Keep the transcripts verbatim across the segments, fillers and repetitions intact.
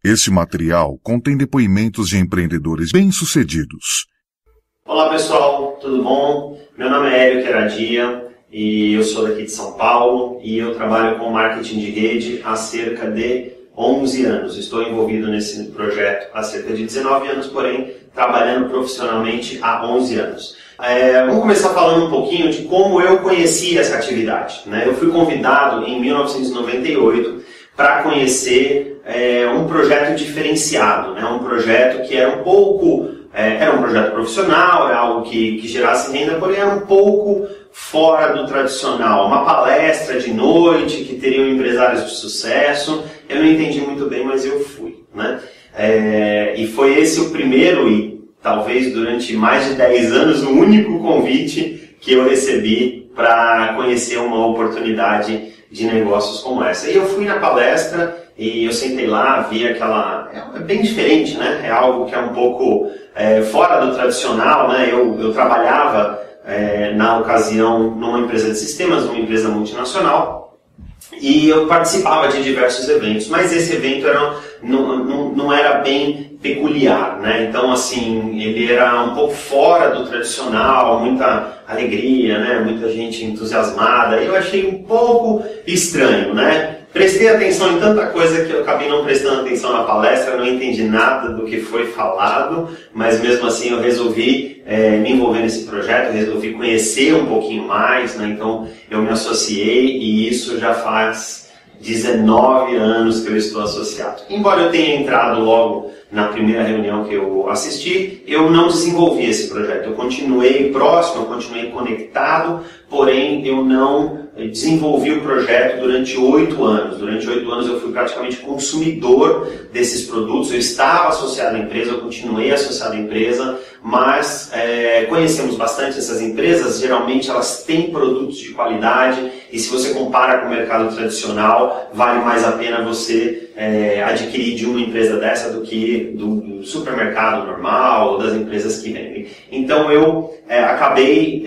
Este material contém depoimentos de empreendedores bem-sucedidos. Olá pessoal, tudo bom? Meu nome é Hélio Queradia e eu sou daqui de São Paulo e eu trabalho com marketing de rede há cerca de onze anos. Estou envolvido nesse projeto há cerca de dezenove anos, porém trabalhando profissionalmente há onze anos. É, vamos começar falando um pouquinho de como eu conheci essa atividade, né? Eu fui convidado em mil novecentos e noventa e oito para conhecer é, um projeto diferenciado, né? Um projeto que era um pouco, é, era um projeto profissional, era algo que, que gerasse renda, porém era um pouco fora do tradicional, uma palestra de noite que teriam empresários de sucesso. Eu não entendi muito bem, mas eu fui, né? É, e foi esse o primeiro e talvez durante mais de dez anos o único convite que eu recebi para conhecer uma oportunidade de negócios como essa. E eu fui na palestra e eu sentei lá, vi aquela... É bem diferente, né? É algo que é um pouco é, fora do tradicional, né? Eu, eu trabalhava é, na ocasião numa empresa de sistemas, numa empresa multinacional, e eu participava de diversos eventos, mas esse evento era, não, não, não era bem peculiar, né? Então, assim, ele era um pouco fora do tradicional, muita alegria, né? Muita gente entusiasmada. Eu achei um pouco estranho, né? Prestei atenção em tanta coisa que eu acabei não prestando atenção na palestra, não entendi nada do que foi falado, mas mesmo assim eu resolvi é, me envolver nesse projeto, resolvi conhecer um pouquinho mais, né? Então eu me associei e isso já faz dezenove anos que eu estou associado. Embora eu tenha entrado logo na primeira reunião que eu assisti, eu não desenvolvi esse projeto. Eu continuei próximo, eu continuei conectado, porém eu não desenvolvi o projeto durante oito anos. Durante oito anos eu fui praticamente consumidor desses produtos. Eu estava associado à empresa, eu continuei associado à empresa, mas é, conhecemos bastante essas empresas. Geralmente elas têm produtos de qualidade e se você compara com o mercado tradicional, vale mais a pena você é, adquirir de uma empresa dessa do que do, do supermercado normal ou das empresas que vendem. Então eu é, acabei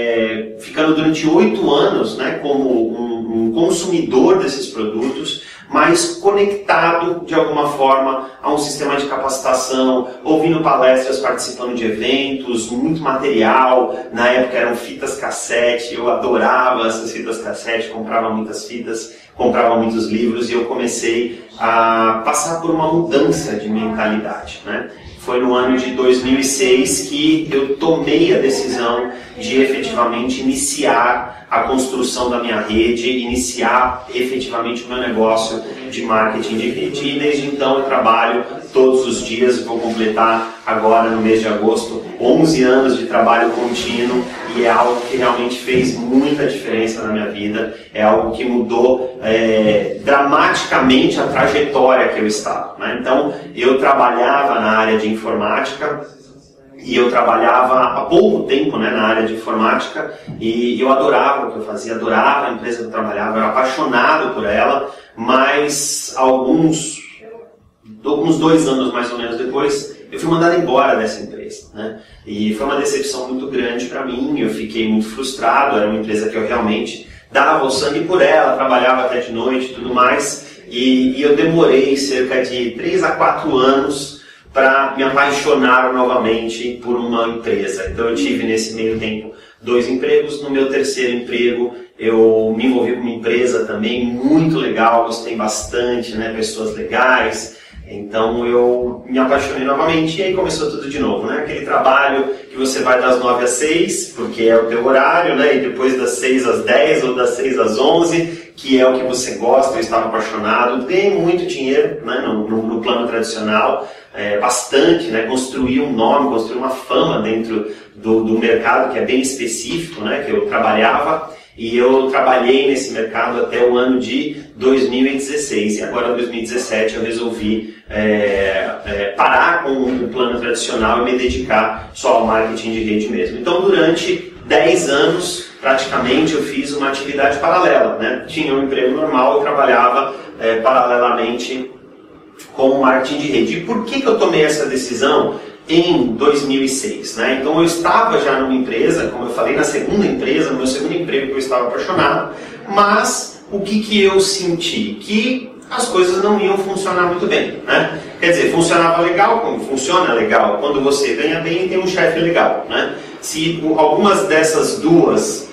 é, ficando durante oito anos, né, como um, um consumidor desses produtos, mas conectado de alguma forma a um sistema de capacitação, ouvindo palestras, participando de eventos, muito material. Na época eram fitas cassete, eu adorava essas fitas cassete, comprava muitas fitas, comprava muitos livros e eu comecei a passar por uma mudança de mentalidade, né? Foi no ano de dois mil e seis que eu tomei a decisão de efetivamente iniciar a construção da minha rede, iniciar efetivamente o meu negócio de marketing de rede. E desde então eu trabalho todos os dias, vou completar agora no mês de agosto onze anos de trabalho contínuo e é algo que realmente fez muita diferença na minha vida, é algo que mudou é, dramaticamente a trajetória que eu estava, né? Então eu trabalhava na área de informática, e eu trabalhava há pouco tempo, né, na área de informática e eu adorava o que eu fazia, adorava a empresa que eu trabalhava, eu era apaixonado por ela, mas alguns, alguns dois anos mais ou menos depois, eu fui mandado embora dessa empresa, né? E foi uma decepção muito grande para mim, eu fiquei muito frustrado, era uma empresa que eu realmente dava o sangue por ela, trabalhava até de noite e tudo mais, e, e eu demorei cerca de três a quatro anos para me apaixonar novamente por uma empresa. Então eu tive nesse meio tempo dois empregos. No meu terceiro emprego eu me envolvi com uma empresa também muito legal, gostei bastante, né? Pessoas legais. Então eu me apaixonei novamente e aí começou tudo de novo, né? Aquele trabalho que você vai das nove às seis, porque é o teu horário, né? E depois das seis às dez ou das seis às onze, que é o que você gosta. Eu estava apaixonado, ganhei muito dinheiro, né? no, no, no plano tradicional, é, bastante, né? Construí um nome, construí uma fama dentro do, do mercado que é bem específico, né? Que eu trabalhava. E eu trabalhei nesse mercado até o ano de dois mil e dezesseis. E agora, em dois mil e dezessete, eu resolvi é, é, parar com o plano tradicional e me dedicar só ao marketing de rede mesmo. Então, durante dez anos, praticamente, eu fiz uma atividade paralela, né? Tinha um emprego normal, eu trabalhava é, paralelamente com o marketing de rede. E por que que eu tomei essa decisão? Em dois mil e seis, né? Então eu estava já numa empresa, como eu falei, na segunda empresa, no meu segundo emprego que eu estava apaixonado, mas o que que eu senti? Que as coisas não iam funcionar muito bem, né? Quer dizer, funcionava legal, como funciona legal, quando você ganha bem e tem um chefe legal, né? Se algumas dessas duas,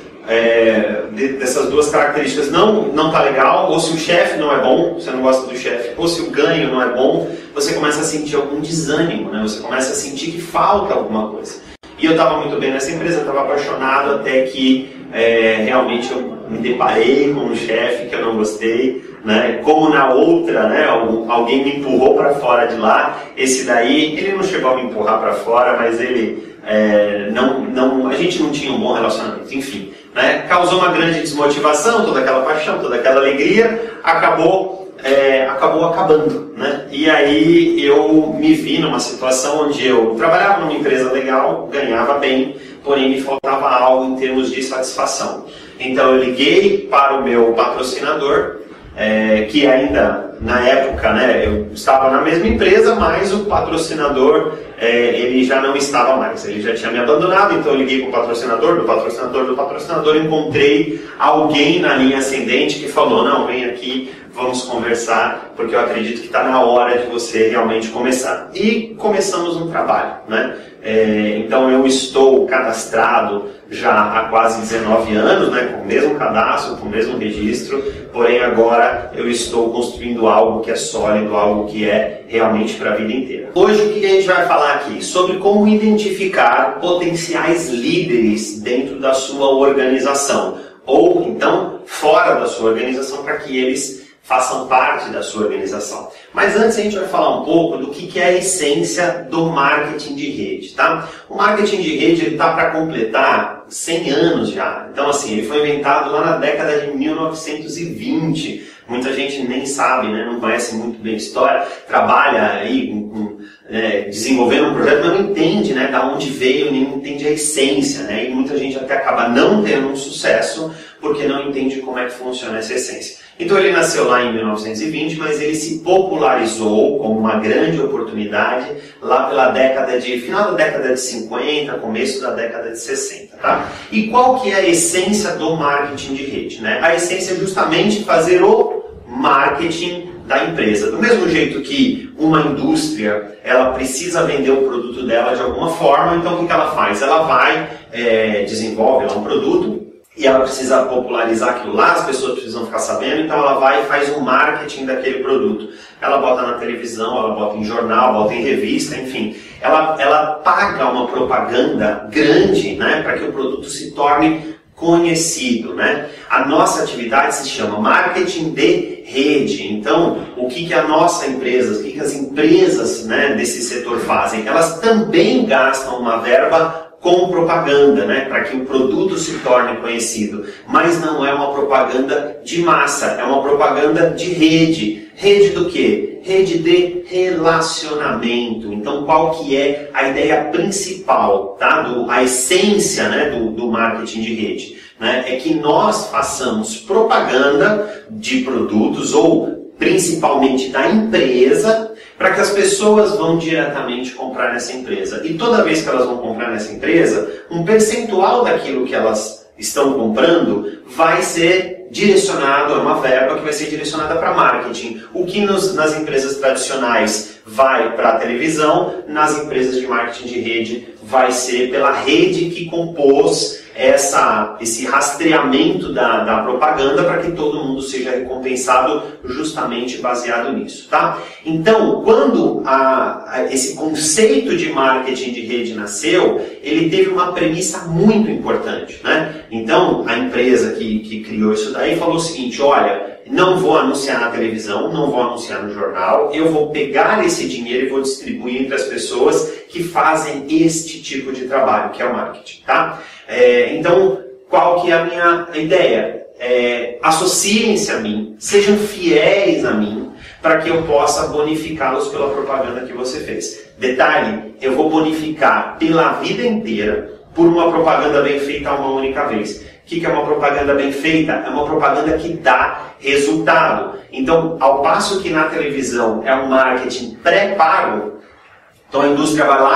é, dessas duas características não não tá legal, ou se o chefe não é bom, você não gosta do chefe, ou se o ganho não é bom, você começa a sentir algum desânimo, né? Você começa a sentir que falta alguma coisa. E eu estava muito bem nessa empresa, eu estava apaixonado até que é, realmente eu me deparei com um chefe que eu não gostei, né? Como na outra, né? Alguém me empurrou para fora de lá. Esse daí, ele não chegou a me empurrar para fora, mas ele é, não, não, a gente não tinha um bom relacionamento, enfim, né? Causou uma grande desmotivação, toda aquela paixão, toda aquela alegria, acabou É, acabou acabando, né? E aí eu me vi numa situação onde eu trabalhava numa empresa legal, ganhava bem, porém me faltava algo em termos de satisfação. Então eu liguei para o meu patrocinador, é, que ainda na época, né, eu estava na mesma empresa, mas o patrocinador é, ele já não estava mais, ele já tinha me abandonado. Então eu liguei para o patrocinador, do patrocinador, do patrocinador, encontrei alguém na linha ascendente que falou: não, vem aqui, vamos conversar, porque eu acredito que está na hora de você realmente começar. E começamos um trabalho, né? É, então eu estou cadastrado já há quase dezenove anos, né, com o mesmo cadastro, com o mesmo registro, porém agora eu estou construindo algo que é sólido, algo que é realmente para a vida inteira. Hoje o que a gente vai falar aqui? Sobre como identificar potenciais líderes dentro da sua organização, ou então fora da sua organização, para que eles façam parte da sua organização. Mas antes a gente vai falar um pouco do que é a essência do marketing de rede, tá? O marketing de rede está para completar cem anos já. Então assim, ele foi inventado lá na década de mil novecentos e vinte. Muita gente nem sabe, né? Não conhece muito bem a história, trabalha aí com, com, é, desenvolvendo um projeto, mas não entende, né, da onde veio, nem entende a essência, né? E muita gente até acaba não tendo um sucesso porque não entende como é que funciona essa essência. Então ele nasceu lá em mil novecentos e vinte, mas ele se popularizou como uma grande oportunidade lá pela década de, final da década de cinquenta, começo da década de sessenta, tá? E qual que é a essência do marketing de rede, né? A essência é justamente fazer o marketing da empresa. Do mesmo jeito que uma indústria, ela precisa vender o produto dela de alguma forma, então o que, que ela faz? Ela vai, é, desenvolve lá um produto, e ela precisa popularizar aquilo lá, as pessoas precisam ficar sabendo, então ela vai e faz um marketing daquele produto. Ela bota na televisão, ela bota em jornal, bota em revista, enfim. Ela, ela paga uma propaganda grande, né, para que o produto se torne conhecido, né? A nossa atividade se chama marketing de rede. Então, o que, que a nossa empresa, o que, que as empresas, né, desse setor fazem? Elas também gastam uma verba com propaganda, né, para que o produto se torne conhecido, mas não é uma propaganda de massa, é uma propaganda de rede. Rede do quê? Rede de relacionamento. Então, qual que é a ideia principal, tá? Do, a essência, né, do, do marketing de rede, né? É que nós façamos propaganda de produtos ou principalmente da empresa, para que as pessoas vão diretamente comprar nessa empresa. E toda vez que elas vão comprar nessa empresa, um percentual daquilo que elas estão comprando vai ser direcionado, é uma verba que vai ser direcionada para marketing. O que nos, nas empresas tradicionais vai para a televisão, nas empresas de marketing de rede vai ser pela rede que compôs essa, esse rastreamento da, da propaganda para que todo mundo seja recompensado justamente baseado nisso, tá? Então, quando a, a, esse conceito de marketing de rede nasceu, ele teve uma premissa muito importante, né? Então, a empresa que, que criou isso daí falou o seguinte: olha, não vou anunciar na televisão, não vou anunciar no jornal, eu vou pegar esse dinheiro e vou distribuir entre as pessoas que fazem este tipo de trabalho, que é o marketing, tá? É, então, qual que é a minha ideia? É, associem-se a mim, sejam fiéis a mim, para que eu possa bonificá-los pela propaganda que você fez. Detalhe, eu vou bonificar pela vida inteira por uma propaganda bem feita uma única vez. O que é uma propaganda bem feita? É uma propaganda que dá resultado. Então, ao passo que na televisão é um marketing pré-pago, então a indústria vai lá,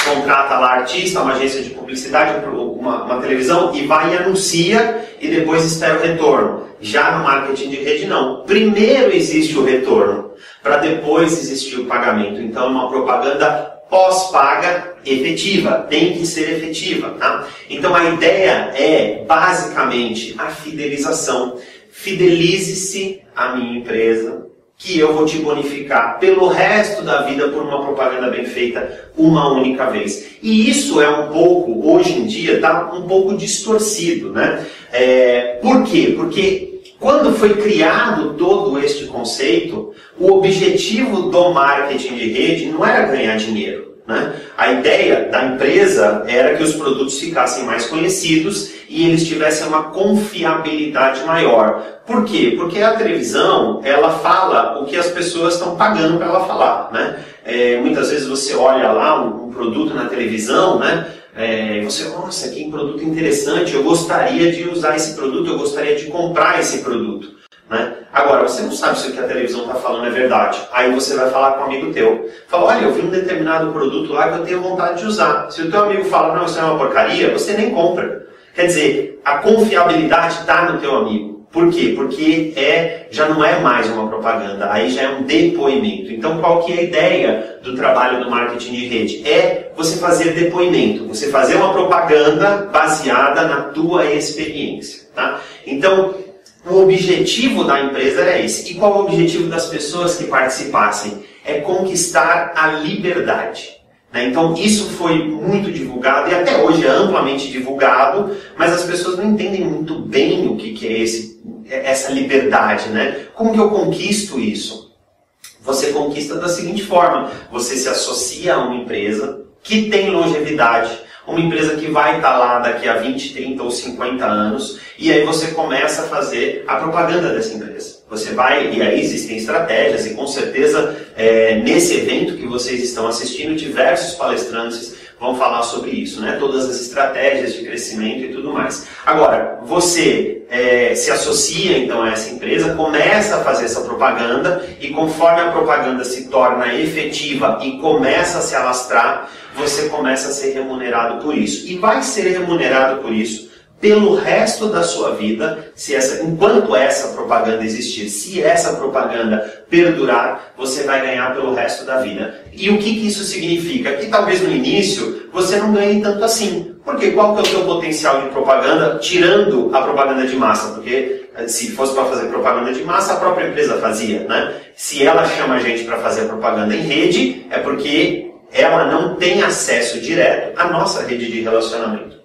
contrata lá artista, uma agência de publicidade, uma, uma televisão, e vai e anuncia e depois espera o retorno. Já no marketing de rede, não. Primeiro existe o retorno, para depois existir o pagamento. Então, é uma propaganda pós-paga efetiva, tem que ser efetiva, tá? Então, a ideia é, basicamente, a fidelização. Fidelize-se à minha empresa, que eu vou te bonificar pelo resto da vida por uma propaganda bem feita uma única vez. E isso é um pouco, hoje em dia, tá um pouco distorcido, né? É, por quê? Porque quando foi criado todo este conceito, o objetivo do marketing de rede não era ganhar dinheiro, né? A ideia da empresa era que os produtos ficassem mais conhecidos e eles tivessem uma confiabilidade maior. Por quê? Porque a televisão, ela fala o que as pessoas estão pagando para ela falar, né? É, muitas vezes você olha lá um, um produto na televisão, né? É, você, nossa, que produto interessante, eu gostaria de usar esse produto, eu gostaria de comprar esse produto, né? Agora, você não sabe se o que a televisão está falando é verdade. Aí você vai falar com um amigo teu. Fala, olha, eu vi um determinado produto lá que eu tenho vontade de usar. Se o teu amigo fala, não, isso é uma porcaria, você nem compra. Quer dizer, a confiabilidade está no teu amigo. Por quê? Porque é, já não é mais uma propaganda, aí já é um depoimento. Então, qual que é a ideia do trabalho do marketing de rede? É você fazer depoimento, você fazer uma propaganda baseada na tua experiência, tá? Então, o objetivo da empresa era esse. E qual é o objetivo das pessoas que participassem? É conquistar a liberdade. Então isso foi muito divulgado e até hoje é amplamente divulgado, mas as pessoas não entendem muito bem o que, que é esse, essa liberdade, né? Como que eu conquisto isso? Você conquista da seguinte forma, você se associa a uma empresa que tem longevidade, uma empresa que vai estar lá daqui a vinte, trinta ou cinquenta anos, e aí você começa a fazer a propaganda dessa empresa. Você vai, e aí existem estratégias, e com certeza é, nesse evento que vocês estão assistindo, diversos palestrantes vão falar sobre isso, né? Todas as estratégias de crescimento e tudo mais. Agora, você é, se associa então a essa empresa, começa a fazer essa propaganda, e conforme a propaganda se torna efetiva e começa a se alastrar, você começa a ser remunerado por isso. E vai ser remunerado por isso pelo resto da sua vida, se essa, enquanto essa propaganda existir. Se essa propaganda perdurar, você vai ganhar pelo resto da vida. E o que, que isso significa? Que talvez no início você não ganhe tanto assim. Porque qual que é o seu potencial de propaganda, tirando a propaganda de massa? Porque se fosse para fazer propaganda de massa, a própria empresa fazia, né? Se ela chama a gente para fazer a propaganda em rede, é porque ela não tem acesso direto à nossa rede de relacionamento.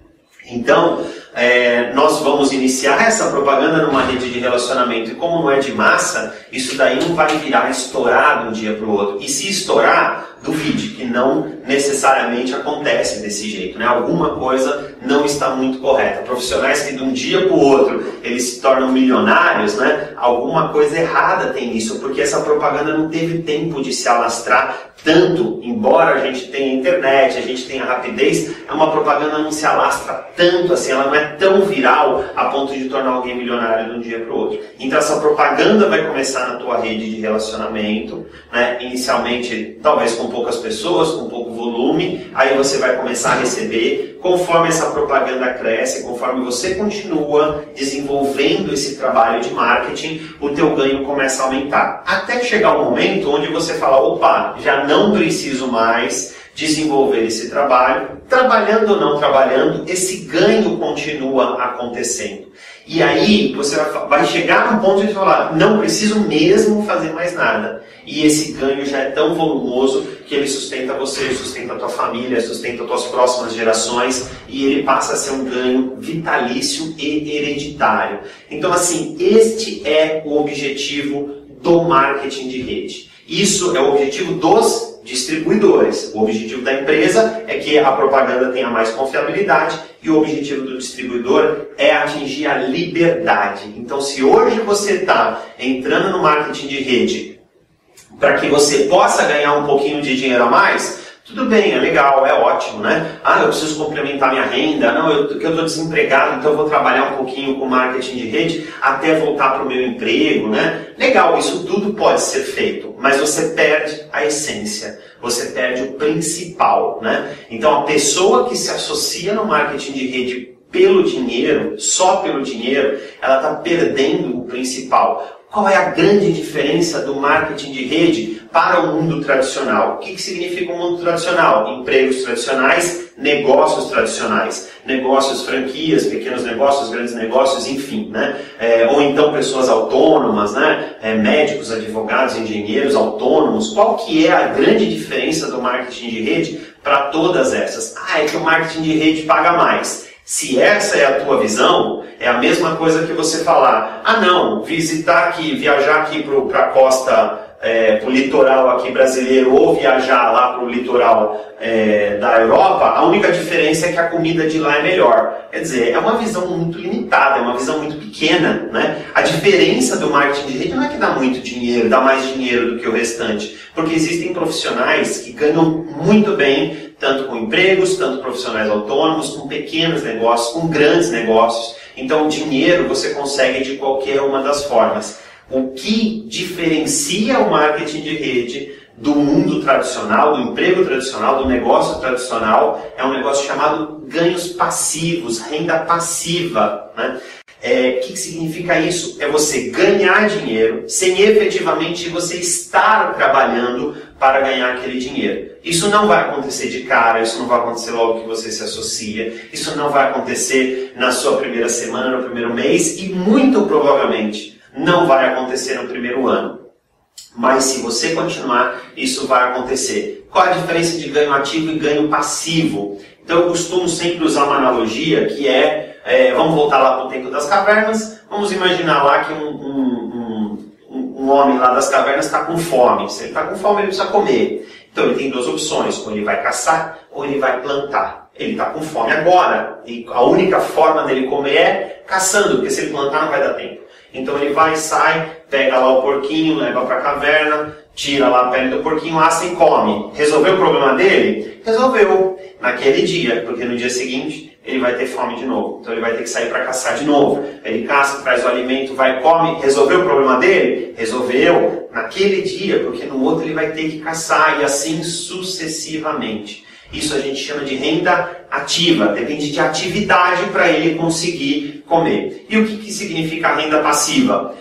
Então, é, nós vamos iniciar essa propaganda numa rede de relacionamento, e como não é de massa, isso daí não vai virar estourar de um dia para o outro. E se estourar, duvide, que não necessariamente acontece desse jeito, né? Alguma coisa não está muito correta. Profissionais que de um dia para o outro eles se tornam milionários, né? Alguma coisa errada tem nisso, porque essa propaganda não teve tempo de se alastrar tanto, embora a gente tenha internet, a gente tenha rapidez, é uma propaganda não se alastra tanto assim, ela não é tão viral a ponto de tornar alguém milionário de um dia para o outro. Então essa propaganda vai começar na tua rede de relacionamento, né? Inicialmente talvez com poucas pessoas, com pouco volume, aí você vai começar a receber. Conforme essa propaganda cresce, conforme você continua desenvolvendo esse trabalho de marketing, o teu ganho começa a aumentar. Até chegar um momento onde você fala, opa, já não preciso mais desenvolver esse trabalho. Trabalhando ou não trabalhando, esse ganho continua acontecendo. E aí você vai chegar num ponto de falar, não preciso mesmo fazer mais nada. E esse ganho já é tão volumoso que ele sustenta você, sustenta a tua família, sustenta as tuas próximas gerações, e ele passa a ser um ganho vitalício e hereditário. Então assim, este é o objetivo do marketing de rede. Isso é o objetivo dos distribuidores. O objetivo da empresa é que a propaganda tenha mais confiabilidade, e o objetivo do distribuidor é atingir a liberdade. Então, se hoje você está entrando no marketing de rede para que você possa ganhar um pouquinho de dinheiro a mais, Tudo bem, é legal, é ótimo, né? Ah, eu preciso complementar minha renda, não, eu estou desempregado, então eu vou trabalhar um pouquinho com marketing de rede até voltar para o meu emprego, né? Legal, isso tudo pode ser feito, mas você perde a essência, você perde o principal, né? Então a pessoa que se associa no marketing de rede pelo dinheiro, só pelo dinheiro, ela está perdendo o principal. Qual é a grande diferença do marketing de rede para o mundo tradicional? O que, que significa o mundo tradicional? Empregos tradicionais, negócios tradicionais. Negócios, franquias, pequenos negócios, grandes negócios, enfim, né? É, ou então pessoas autônomas, né? É, médicos, advogados, engenheiros autônomos. Qual que é a grande diferença do marketing de rede para todas essas? Ah, é que o marketing de rede paga mais. Se essa é a tua visão, é a mesma coisa que você falar, ah não, visitar aqui, viajar aqui para a costa, é, para o litoral aqui brasileiro, ou viajar lá para o litoral é, da Europa, a única diferença é que a comida de lá é melhor. Quer dizer, é uma visão muito limitada, é uma visão muito pequena, né? A diferença do marketing de rede não é que dá muito dinheiro, dá mais dinheiro do que o restante, porque existem profissionais que ganham muito bem, tanto com empregos, tanto profissionais autônomos, com pequenos negócios, com grandes negócios. Então, o dinheiro você consegue de qualquer uma das formas. O que diferencia o marketing de rede do mundo tradicional, do emprego tradicional, do negócio tradicional, é um negócio chamado ganhos passivos, renda passiva, né? É, o que significa isso? É você ganhar dinheiro sem efetivamente você estar trabalhando para ganhar aquele dinheiro. Isso não vai acontecer de cara, isso não vai acontecer logo que você se associa, isso não vai acontecer na sua primeira semana, no primeiro mês e muito provavelmente não vai acontecer no primeiro ano. Mas se você continuar, isso vai acontecer. Qual a diferença de ganho ativo e ganho passivo? Então eu costumo sempre usar uma analogia que é, é vamos voltar lá para o tempo das cavernas, vamos imaginar lá que um, um, um, um homem lá das cavernas está com fome. Se ele está com fome, ele precisa comer. Então ele tem duas opções, ou ele vai caçar ou ele vai plantar. Ele está com fome agora e a única forma dele comer é caçando, porque se ele plantar não vai dar tempo. Então ele vai, sai, pega lá o porquinho, leva para a caverna, tira lá a pele do porquinho, assa e come. Resolveu o problema dele? Resolveu. Naquele dia, porque no dia seguinte ele vai ter fome de novo. Então ele vai ter que sair para caçar de novo. Ele caça, traz o alimento, vai e come. Resolveu o problema dele? Resolveu. Naquele dia, porque no outro ele vai ter que caçar e assim sucessivamente. Isso a gente chama de renda ativa, depende de atividade para ele conseguir comer. E o que, que significa a renda passiva?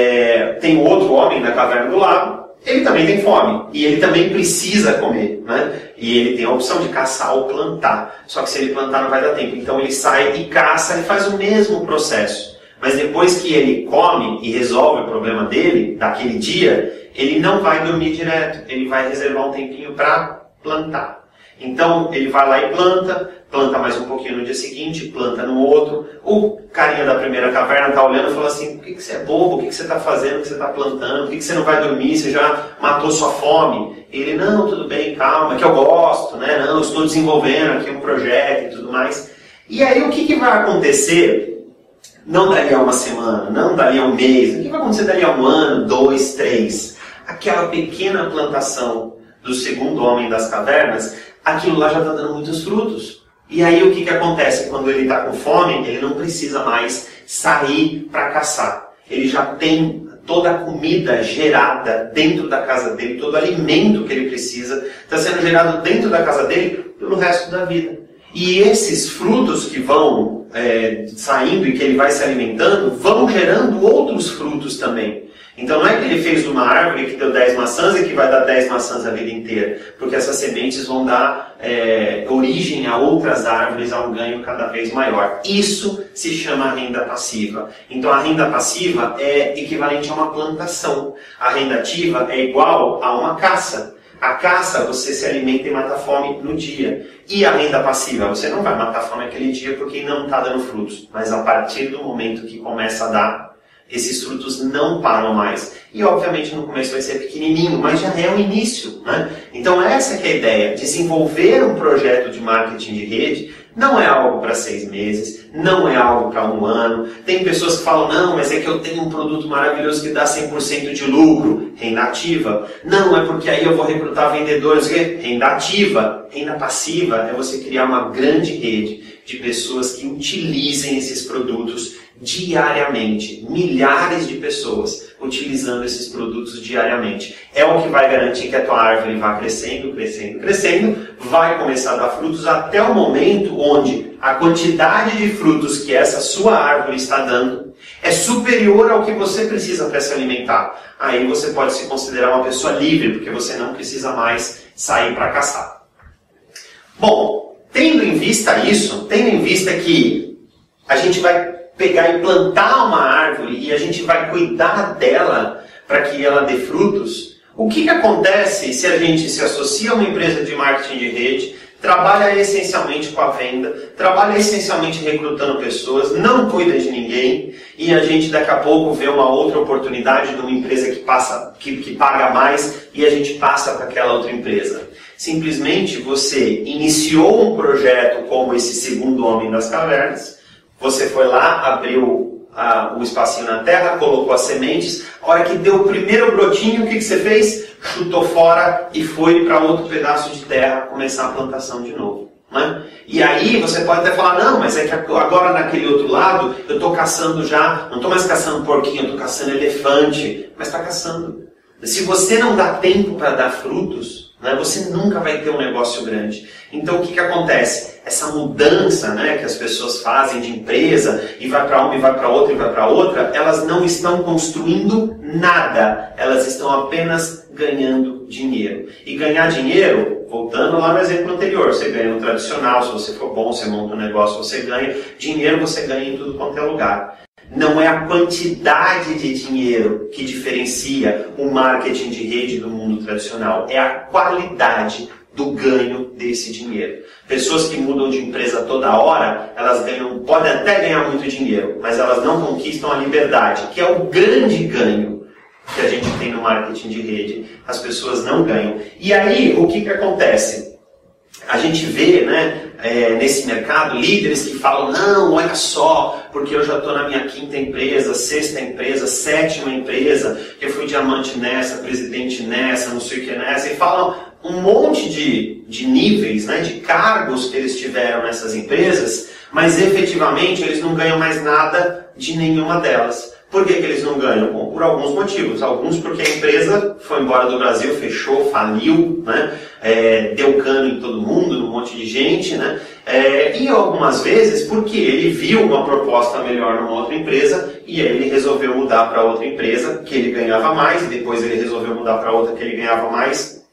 É, tem outro homem na caverna do lago, ele também tem fome, e ele também precisa comer, né? E ele tem a opção de caçar ou plantar, só que se ele plantar não vai dar tempo, então ele sai e caça e faz o mesmo processo. Mas depois que ele come e resolve o problema dele, daquele dia, ele não vai dormir direto, ele vai reservar um tempinho para plantar. Então, ele vai lá e planta, planta mais um pouquinho no dia seguinte, planta no outro. O carinha da primeira caverna está olhando e fala assim, por que, que você é bobo? O que, que você está fazendo? O que você está plantando? Por que, que você não vai dormir? Você já matou sua fome? Ele, não, tudo bem, calma, que eu gosto, né? Não, eu estou desenvolvendo aqui um projeto e tudo mais. E aí, o que, que vai acontecer? Não dali a uma semana, não dali a um mês. O que vai acontecer dali a um ano, dois, três? Aquela pequena plantação do segundo homem das cavernas, aquilo lá já está dando muitos frutos. E aí o que, que acontece? Quando ele está com fome, ele não precisa mais sair para caçar. Ele já tem toda a comida gerada dentro da casa dele, todo o alimento que ele precisa está sendo gerado dentro da casa dele pelo resto da vida. E esses frutos que vão é, saindo e que ele vai se alimentando, vão gerando outros frutos também. Então não é que ele fez uma árvore que deu dez maçãs e que vai dar dez maçãs a vida inteira, porque essas sementes vão dar é, origem a outras árvores, a um ganho cada vez maior. Isso se chama renda passiva. Então a renda passiva é equivalente a uma plantação. A renda ativa é igual a uma caça. A caça, você se alimenta e mata a fome no dia. E a renda passiva, você não vai matar a fome naquele dia porque não está dando frutos. Mas a partir do momento que começa a dar, esses frutos não param mais. E obviamente no começo vai ser pequenininho, mas já é o início, né? Então essa que é a ideia, desenvolver um projeto de marketing de rede Não é algo para seis meses, não é algo para um ano. Tem pessoas que falam, não, mas é que eu tenho um produto maravilhoso que dá cem por cento de lucro, renda ativa. Não, é porque aí eu vou recrutar vendedores, renda ativa. Renda passiva é você criar uma grande rede de pessoas que utilizem esses produtos diariamente. Milhares de pessoas utilizando esses produtos diariamente. É o que vai garantir que a tua árvore vá crescendo, crescendo, crescendo, vai começar a dar frutos até o momento onde a quantidade de frutos que essa sua árvore está dando é superior ao que você precisa para se alimentar. Aí você pode se considerar uma pessoa livre, porque você não precisa mais sair para caçar. Bom, tendo em vista isso, tendo em vista que a gente vai pegar e plantar uma árvore e a gente vai cuidar dela para que ela dê frutos, o que, que acontece se a gente se associa a uma empresa de marketing de rede, trabalha essencialmente com a venda, trabalha essencialmente recrutando pessoas, não cuida de ninguém, e a gente daqui a pouco vê uma outra oportunidade de uma empresa que, passa, que, que paga mais e a gente passa para aquela outra empresa. Simplesmente você iniciou um projeto como esse segundo homem das cavernas, você foi lá, abriu ah, o espacinho na terra, colocou as sementes, a hora que deu o primeiro brotinho, o que, que você fez? Chutou fora e foi para outro pedaço de terra começar a plantação de novo. Né? E aí você pode até falar, não, mas é que agora naquele outro lado eu estou caçando já, não estou mais caçando porquinho, eu estou caçando elefante, mas está caçando. Se você não dá tempo para dar frutos, né, você nunca vai ter um negócio grande. Então o que, que acontece? Essa mudança, né, que as pessoas fazem de empresa, e vai para uma, e vai para outra, e vai para outra, elas não estão construindo nada. Elas estão apenas ganhando dinheiro. E ganhar dinheiro, voltando lá no exemplo anterior, você ganha no tradicional, se você for bom, você monta um negócio, você ganha. Dinheiro você ganha em tudo quanto é lugar. Não é a quantidade de dinheiro que diferencia o marketing de rede do mundo tradicional, é a qualidade do ganho desse dinheiro. Pessoas que mudam de empresa toda hora, elas ganham, podem até ganhar muito dinheiro, mas elas não conquistam a liberdade, que é o grande ganho que a gente tem no marketing de rede. As pessoas não ganham. E aí, o que, que acontece? A gente vê, né, é, nesse mercado, líderes que falam, não, olha só, porque eu já estou na minha quinta empresa, sexta empresa, sétima empresa, eu fui diamante nessa, presidente nessa, não sei o que nessa, e falam um monte de, de níveis, né, de cargos que eles tiveram nessas empresas, mas efetivamente eles não ganham mais nada de nenhuma delas. Por que, que eles não ganham? Bom, por alguns motivos. Alguns porque a empresa foi embora do Brasil, fechou, faliu, né? É, deu cano em todo mundo, num monte de gente, né? É, e algumas vezes porque ele viu uma proposta melhor numa outra empresa e aí ele resolveu mudar para outra empresa que ele ganhava mais, e depois ele resolveu mudar para outra que ele ganhava mais,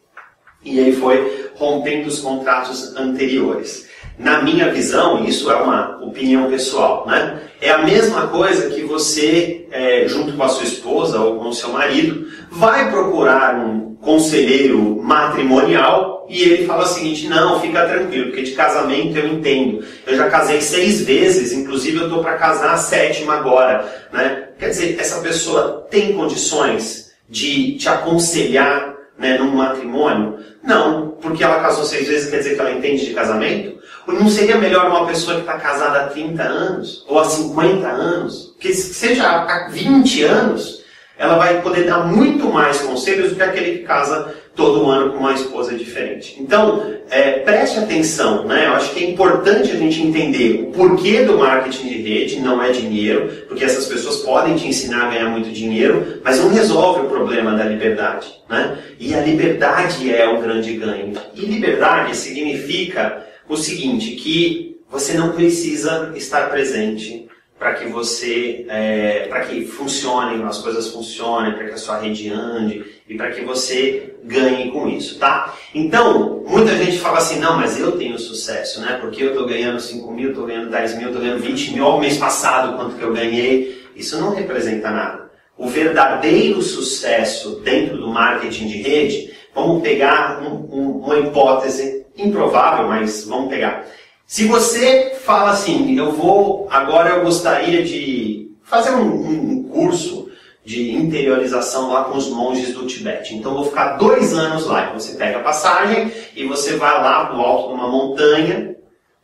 e aí foi rompendo os contratos anteriores. Na minha visão, isso é uma opinião pessoal, né? É a mesma coisa que você, é, junto com a sua esposa ou com o seu marido, vai procurar um conselheiro matrimonial e ele fala o seguinte, não, fica tranquilo, porque de casamento eu entendo. Eu já casei seis vezes, inclusive eu estou para casar a sétima agora, né? Quer dizer, essa pessoa tem condições de te aconselhar, né, num matrimônio? Não, porque ela casou seis vezes quer dizer que ela entende de casamento? Não seria melhor uma pessoa que está casada há trinta anos, ou há cinquenta anos, que seja há vinte anos, ela vai poder dar muito mais conselhos do que aquele que casa todo ano com uma esposa diferente. Então, é, preste atenção, né? Eu acho que é importante a gente entender o porquê do marketing de rede, não é dinheiro, porque essas pessoas podem te ensinar a ganhar muito dinheiro, mas não resolve o problema da liberdade, né? E a liberdade é o grande ganho. E liberdade significa o seguinte, que você não precisa estar presente para que você, é, para que funcionem, as coisas funcionem, para que a sua rede ande e para que você ganhe com isso, tá? Então, muita gente fala assim, não, mas eu tenho sucesso, né? Porque eu estou ganhando cinco mil, estou ganhando dez mil, estou ganhando vinte mil, ao mês passado, quanto que eu ganhei. Isso não representa nada. O verdadeiro sucesso dentro do marketing de rede, vamos pegar um, um, uma hipótese improvável, mas vamos pegar. Se você fala assim, eu vou, agora eu gostaria de fazer um, um curso de interiorização lá com os monges do Tibete. Então eu vou ficar dois anos lá. Você pega a passagem e você vai lá pro alto de uma montanha,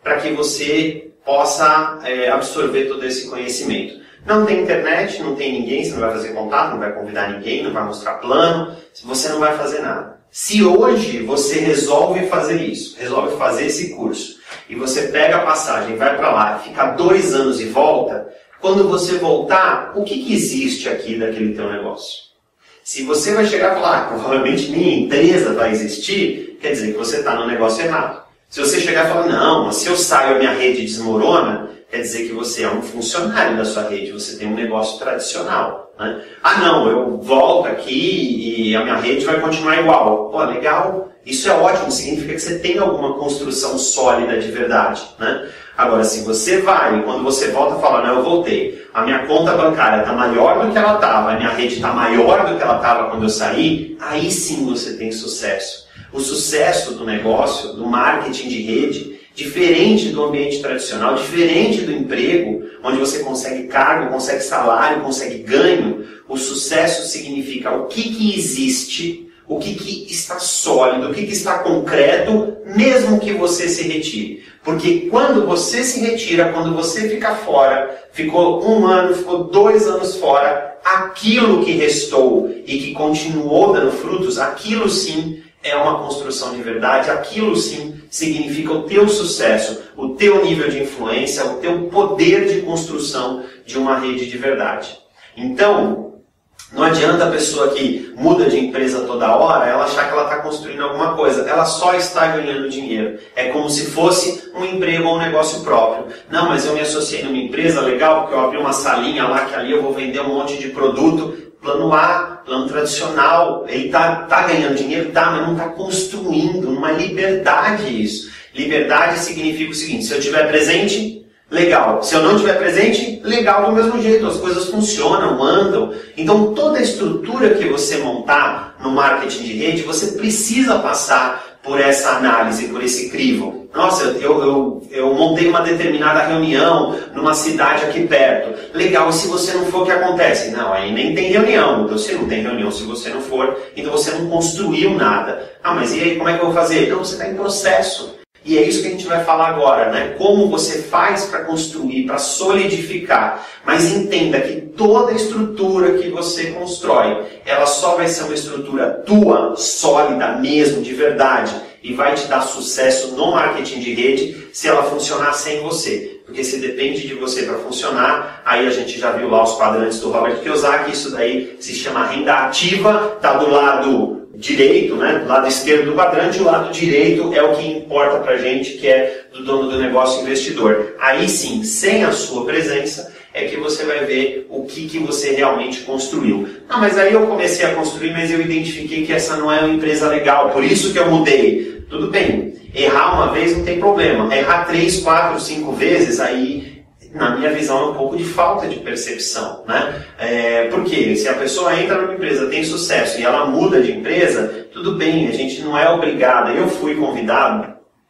para que você possa é, absorver todo esse conhecimento. Não tem internet, não tem ninguém, você não vai fazer contato, não vai convidar ninguém, não vai mostrar plano, você não vai fazer nada. Se hoje você resolve fazer isso, resolve fazer esse curso, e você pega a passagem, vai para lá, fica dois anos e volta, quando você voltar, o que, que existe aqui daquele teu negócio? Se você vai chegar e falar, ah, provavelmente minha empresa vai existir, quer dizer que você está no negócio errado. Se você chegar e falar, não, mas se eu saio a minha rede desmorona, quer dizer que você é um funcionário da sua rede, você tem um negócio tradicional. Né? Ah não, eu volto aqui e a minha rede vai continuar igual. Pô, legal, isso é ótimo, significa que você tem alguma construção sólida de verdade. Né? Agora, se você vai, quando você volta, fala, não, eu voltei, a minha conta bancária está maior do que ela estava, a minha rede está maior do que ela estava quando eu saí, aí sim você tem sucesso. O sucesso do negócio, do marketing de rede, diferente do ambiente tradicional, diferente do emprego, onde você consegue cargo, consegue salário, consegue ganho, o sucesso significa o que, que existe, o que, que está sólido, o que, que está concreto, mesmo que você se retire. Porque quando você se retira, quando você fica fora, ficou um ano, ficou dois anos fora, aquilo que restou e que continuou dando frutos, aquilo sim é uma construção de verdade, aquilo sim significa o teu sucesso, o teu nível de influência, o teu poder de construção de uma rede de verdade. Então, não adianta a pessoa que muda de empresa toda hora, ela achar que ela está construindo alguma coisa. Ela só está ganhando dinheiro. É como se fosse um emprego ou um negócio próprio. Não, mas eu me associei numa empresa legal, porque eu abri uma salinha lá, que ali eu vou vender um monte de produto. Plano A, plano tradicional, ele está tá ganhando dinheiro, tá, mas não está construindo, numa liberdade isso. Liberdade significa o seguinte, se eu estiver presente, legal. Se eu não estiver presente, legal do mesmo jeito, as coisas funcionam, andam. Então toda a estrutura que você montar no marketing de rede, você precisa passar por essa análise, por esse crivo. Nossa, eu, eu, eu montei uma determinada reunião numa cidade aqui perto. Legal, e se você não for, o que acontece? Não, aí nem tem reunião. Então, se não tem reunião, se você não for, então você não construiu nada. Ah, mas e aí, como é que eu vou fazer? Então, você está em processo. E é isso que a gente vai falar agora, né? Como você faz para construir, para solidificar. Mas entenda que toda a estrutura que você constrói, ela só vai ser uma estrutura tua, sólida mesmo, de verdade, e vai te dar sucesso no marketing de rede se ela funcionar sem você. Porque se depende de você para funcionar, aí a gente já viu lá os quadrantes do Robert Kiyosaki, isso daí se chama renda ativa, está do lado direito, né? Do lado esquerdo do quadrante, o lado direito é o que importa pra gente, que é do dono do negócio investidor. Aí sim, sem a sua presença, é que você vai ver o que, que você realmente construiu. Ah, mas aí eu comecei a construir, mas eu identifiquei que essa não é uma empresa legal, por isso que eu mudei. Tudo bem, errar uma vez não tem problema. Errar três, quatro, cinco vezes, aí, na minha visão, é um pouco de falta de percepção, né? É, porque se a pessoa entra numa empresa, tem sucesso e ela muda de empresa, tudo bem, a gente não é obrigado. Eu fui convidado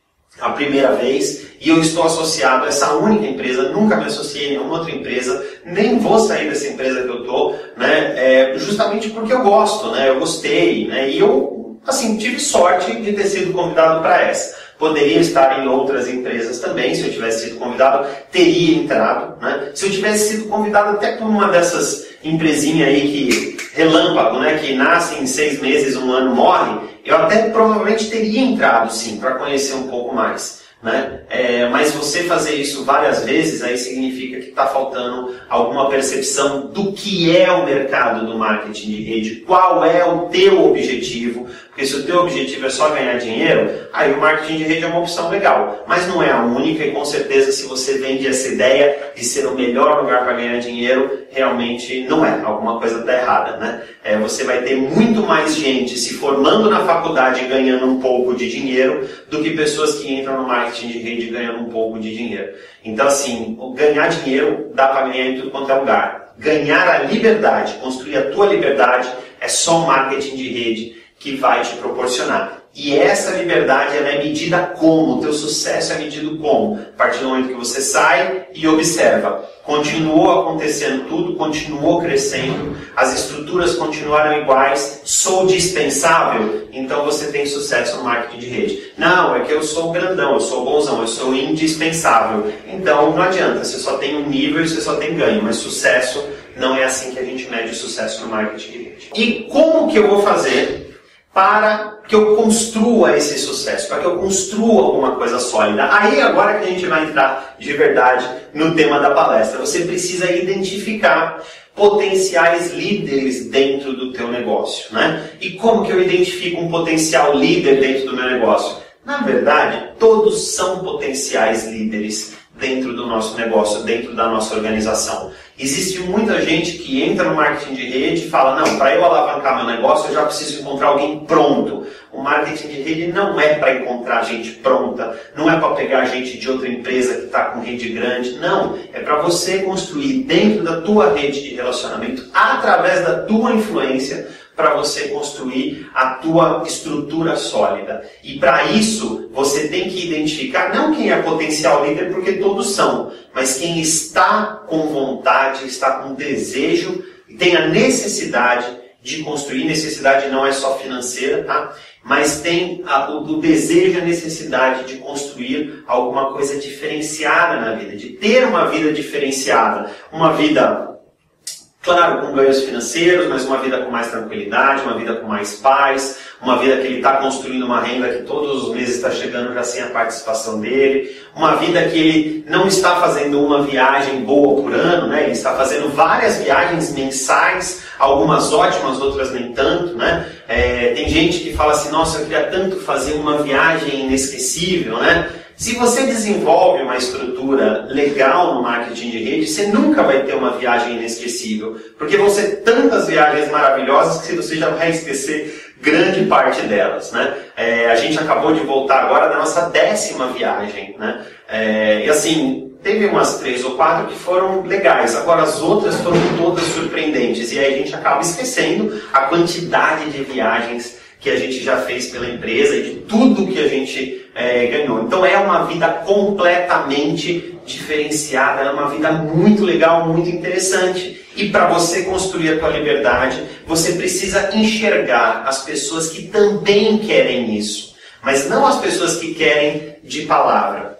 a primeira vez e eu estou associado a essa única empresa, nunca me associei a nenhuma outra empresa, nem vou sair dessa empresa que eu estou, né? É, justamente porque eu gosto, né? Eu gostei, né? E eu, assim, tive sorte de ter sido convidado para essa. Poderia estar em outras empresas também, se eu tivesse sido convidado, teria entrado, né? Se eu tivesse sido convidado até por uma dessas empresinhas aí que relâmpago, né? Que nasce em seis meses, um ano, morre, eu até provavelmente teria entrado sim, para conhecer um pouco mais. Né? É, mas você fazer isso várias vezes, aí significa que está faltando alguma percepção do que é o mercado do marketing de rede, qual é o teu objetivo, porque se o teu objetivo é só ganhar dinheiro, aí o marketing de rede é uma opção legal, mas não é a única e com certeza se você vende essa ideia de ser o melhor lugar para ganhar dinheiro, realmente não é, alguma coisa está errada, né? É, você vai ter muito mais gente se formando na faculdade e ganhando um pouco de dinheiro do que pessoas que entram no marketing de rede ganhando um pouco de dinheiro. Então assim, ganhar dinheiro dá para ganhar em tudo quanto é lugar. Ganhar a liberdade, construir a tua liberdade, é só o marketing de rede que vai te proporcionar. E essa liberdade ela é medida como? O teu sucesso é medido como? A partir do momento que você sai e observa. Continuou acontecendo tudo, continuou crescendo, as estruturas continuaram iguais, sou dispensável, então você tem sucesso no marketing de rede. Não, é que eu sou grandão, eu sou bonzão, eu sou indispensável. Então não adianta, você só tem um nível e você só tem ganho, mas sucesso não é assim que a gente mede o sucesso no marketing de rede. E como que eu vou fazer para que eu construa esse sucesso, para que eu construa alguma coisa sólida? Aí agora que a gente vai entrar de verdade no tema da palestra, você precisa identificar potenciais líderes dentro do teu negócio, né? E como que eu identifico um potencial líder dentro do meu negócio? Na verdade, todos são potenciais líderes dentro do nosso negócio, dentro da nossa organização. Existe muita gente que entra no marketing de rede e fala, não, para eu alavancar meu negócio eu já preciso encontrar alguém pronto. O marketing de rede não é para encontrar gente pronta, não é para pegar gente de outra empresa que está com rede grande, não. É para você construir dentro da tua rede de relacionamento, através da tua influência, para você construir a tua estrutura sólida. E para isso, você tem que identificar, não quem é potencial líder, porque todos são, mas quem está com vontade, está com desejo, tem a necessidade de construir. Necessidade não é só financeira, tá? Mas tem a, o, o desejo e a necessidade de construir alguma coisa diferenciada na vida, de ter uma vida diferenciada, uma vida... Claro, com ganhos financeiros, mas uma vida com mais tranquilidade, uma vida com mais paz, uma vida que ele está construindo uma renda que todos os meses está chegando já sem a participação dele, uma vida que ele não está fazendo uma viagem boa por ano, né? Ele está fazendo várias viagens mensais, algumas ótimas, outras nem tanto, né? É, tem gente que fala assim, nossa, eu queria tanto fazer uma viagem inesquecível, né? Se você desenvolve uma estrutura legal no marketing de rede, você nunca vai ter uma viagem inesquecível. Porque vão ser tantas viagens maravilhosas que você já vai esquecer grande parte delas, né? É, a gente acabou de voltar agora da nossa décima viagem, né? É, e assim, teve umas três ou quatro que foram legais, agora as outras foram todas surpreendentes. E aí a gente acaba esquecendo a quantidade de viagens que a gente já fez pela empresa e de tudo que a gente é, ganhou. Então é uma vida completamente diferenciada, é uma vida muito legal, muito interessante. E para você construir a tua liberdade, você precisa enxergar as pessoas que também querem isso. Mas não as pessoas que querem de palavra.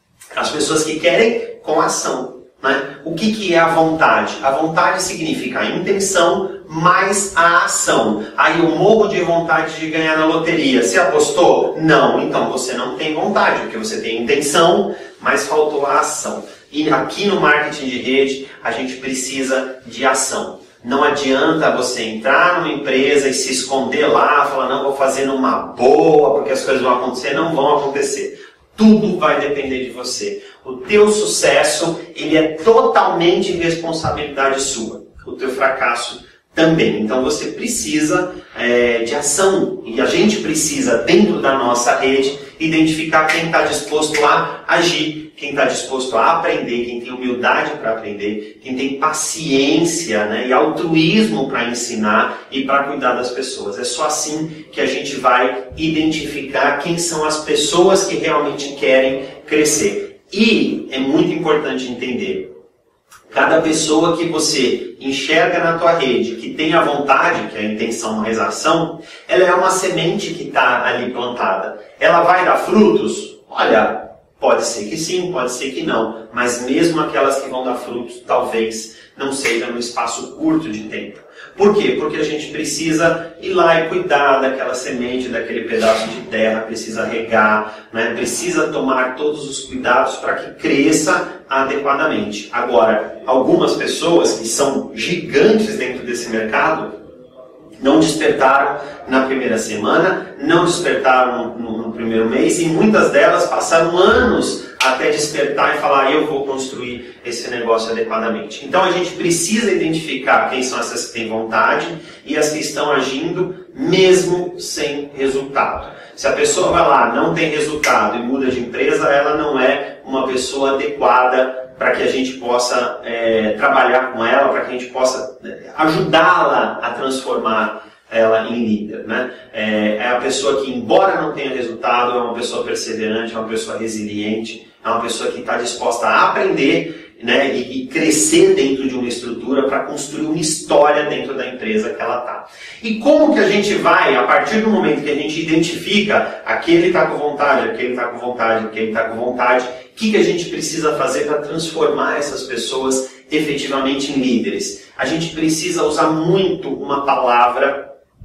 As pessoas que querem com ação. Né? O que, que é a vontade? A vontade significa a intenção mais a ação. Aí eu morro de vontade de ganhar na loteria. Você apostou? Não. Então você não tem vontade, porque você tem intenção, mas faltou a ação. E aqui no marketing de rede, a gente precisa de ação. Não adianta você entrar numa empresa e se esconder lá, falar, não, vou fazer numa boa, porque as coisas vão acontecer. Não vão acontecer. Tudo vai depender de você. O teu sucesso, ele é totalmente responsabilidade sua. O teu fracasso também. Então você precisa é, de ação. E a gente precisa, dentro da nossa rede, identificar quem está disposto a agir, quem está disposto a aprender, quem tem humildade para aprender, quem tem paciência, né, e altruísmo para ensinar e para cuidar das pessoas. É só assim que a gente vai identificar quem são as pessoas que realmente querem crescer. E é muito importante entender, cada pessoa que você enxerga na tua rede, que tem a vontade, que é a intenção mais a ação, ela é uma semente que está ali plantada. Ela vai dar frutos? Olha, pode ser que sim, pode ser que não. Mas mesmo aquelas que vão dar frutos, talvez não seja no espaço curto de tempo. Por quê? Porque a gente precisa ir lá e cuidar daquela semente, daquele pedaço de terra, precisa regar, né? Precisa tomar todos os cuidados para que cresça adequadamente. Agora, algumas pessoas que são gigantes dentro desse mercado não despertaram na primeira semana, não despertaram no, no, no primeiro mês, e muitas delas passaram anos até despertar e falar, eu vou construir esse negócio adequadamente. Então a gente precisa identificar quem são essas que têm vontade e as que estão agindo mesmo sem resultado. Se a pessoa vai lá, não tem resultado e muda de empresa, ela não é uma pessoa adequada para que a gente possa é, trabalhar com ela, para que a gente possa ajudá-la a transformar ela em líder, né? É, é a pessoa que, embora não tenha resultado, é uma pessoa perseverante, é uma pessoa resiliente, é uma pessoa que está disposta a aprender, né, e, e crescer dentro de uma estrutura para construir uma história dentro da empresa que ela está. E como que a gente vai, a partir do momento que a gente identifica aquele está com vontade, aquele está com vontade, aquele está com vontade, o que, que a gente precisa fazer para transformar essas pessoas efetivamente em líderes? A gente precisa usar muito uma palavra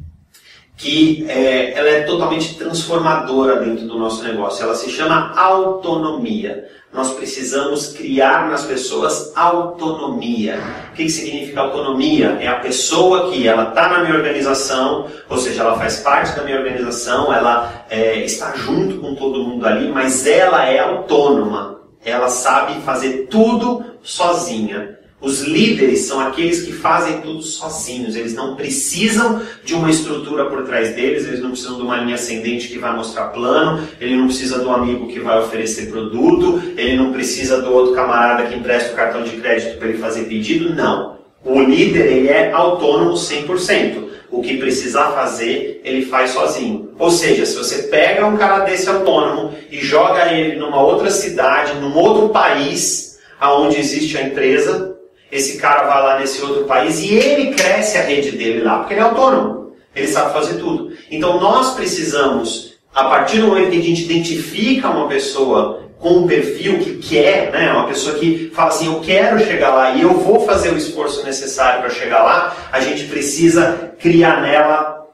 que é, ela é totalmente transformadora dentro do nosso negócio. Ela se chama autonomia. Nós precisamos criar nas pessoas autonomia. O que, que significa autonomia? É a pessoa que ela está na minha organização, ou seja, ela faz parte da minha organização, ela é, está junto com todo mundo ali, mas ela é autônoma. Ela sabe fazer tudo sozinha. Os líderes são aqueles que fazem tudo sozinhos, eles não precisam de uma estrutura por trás deles, eles não precisam de uma linha ascendente que vai mostrar plano, ele não precisa do amigo que vai oferecer produto, ele não precisa do outro camarada que empresta o cartão de crédito para ele fazer pedido, não. O líder, ele é autônomo cem por cento. O que precisar fazer, ele faz sozinho. Ou seja, se você pega um cara desse autônomo e joga ele numa outra cidade, num outro país, onde existe a empresa, esse cara vai lá nesse outro país e ele cresce a rede dele lá, porque ele é autônomo, ele sabe fazer tudo. Então nós precisamos, a partir do momento que a gente identifica uma pessoa com um perfil que quer, né, uma pessoa que fala assim, eu quero chegar lá e eu vou fazer o esforço necessário para chegar lá, a gente precisa criar nela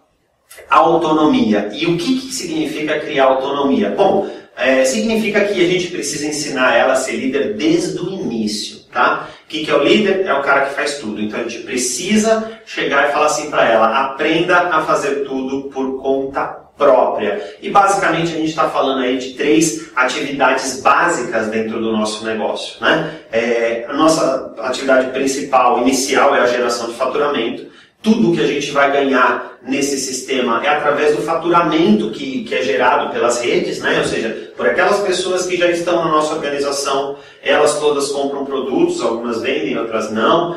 autonomia. E o que, que significa criar autonomia? Bom, é, significa que a gente precisa ensinar ela a ser líder desde o início, tá? O que, que é o líder? É o cara que faz tudo. Então a gente precisa chegar e falar assim para ela, aprenda a fazer tudo por conta própria. E basicamente a gente está falando aí de três atividades básicas dentro do nosso negócio, né? É, a nossa atividade principal, inicial, é a geração de faturamento. Tudo que a gente vai ganhar nesse sistema é através do faturamento que, que é gerado pelas redes, né? Ou seja, por aquelas pessoas que já estão na nossa organização, elas todas compram produtos, algumas vendem, outras não.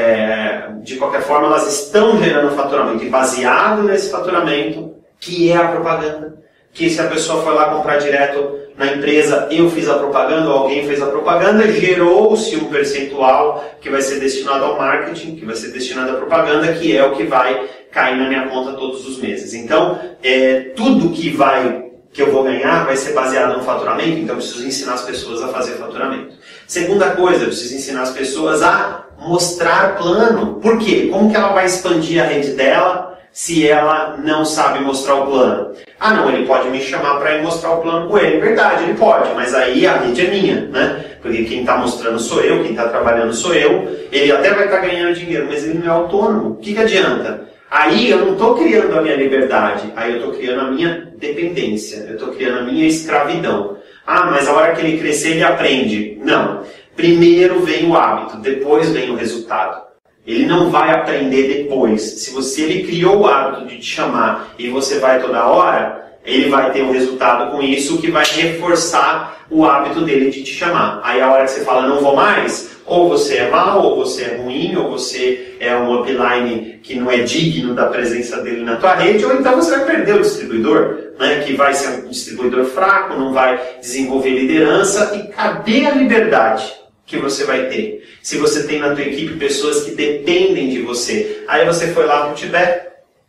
É, de qualquer forma, elas estão gerando faturamento. E baseado nesse faturamento, que é a propaganda, que se a pessoa foi lá comprar direto na empresa, eu fiz a propaganda, ou alguém fez a propaganda, gerou-se um percentual que vai ser destinado ao marketing, que vai ser destinado à propaganda, que é o que vai cair na minha conta todos os meses. Então, é, tudo que, vai, que eu vou ganhar vai ser baseado no faturamento, então eu preciso ensinar as pessoas a fazer faturamento. Segunda coisa, eu preciso ensinar as pessoas a mostrar plano. Por quê? Como que ela vai expandir a rede dela se ela não sabe mostrar o plano? Ah não, ele pode me chamar para ir mostrar o plano com ele. Verdade, ele pode, mas aí a rede é minha, né? Porque quem está mostrando sou eu, quem está trabalhando sou eu. Ele até vai estar tá ganhando dinheiro, mas ele não é autônomo. O que, que adianta? Aí eu não estou criando a minha liberdade, aí eu estou criando a minha dependência, eu estou criando a minha escravidão. Ah, mas a hora que ele crescer ele aprende. Não. Primeiro vem o hábito, depois vem o resultado. Ele não vai aprender depois. Se você ele criou o hábito de te chamar e você vai toda hora, ele vai ter um resultado com isso que vai reforçar o hábito dele de te chamar. Aí a hora que você fala não vou mais, ou você é mau, ou você é ruim, ou você é um upline que não é digno da presença dele na tua rede, ou então você vai perder o distribuidor, né, que vai ser um distribuidor fraco, não vai desenvolver liderança. E cadê a liberdade que você vai ter se você tem na tua equipe pessoas que dependem de você? Aí você foi lá pro Tibete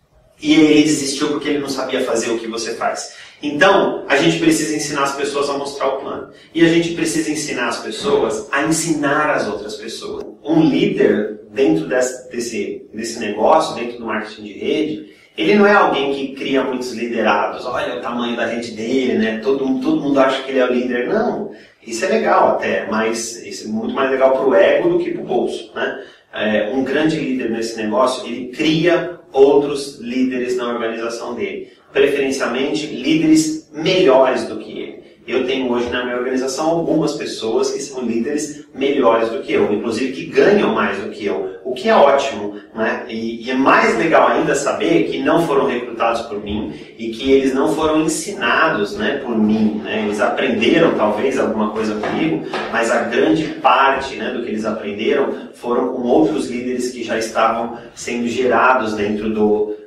e ele desistiu porque ele não sabia fazer o que você faz. Então, a gente precisa ensinar as pessoas a mostrar o plano. E a gente precisa ensinar as pessoas a ensinar as outras pessoas. Um líder dentro desse, desse, desse negócio, dentro do marketing de rede, ele não é alguém que cria muitos liderados. Olha o tamanho da rede dele, né? Todo, todo mundo acha que ele é o líder. Não, isso é legal até, mas isso é muito mais legal para o ego do que para o bolso, né? É, um grande líder nesse negócio, ele cria outros líderes na organização dele. Preferencialmente, líderes melhores do que ele. Eu tenho hoje na minha organização algumas pessoas que são líderes melhores do que eu, inclusive que ganham mais do que eu, o que é ótimo, né? E, e é mais legal ainda saber que não foram recrutados por mim e que eles não foram ensinados, né, por mim, né? Eles aprenderam talvez alguma coisa comigo, mas a grande parte, né, do que eles aprenderam foram com outros líderes que já estavam sendo gerados dentro do,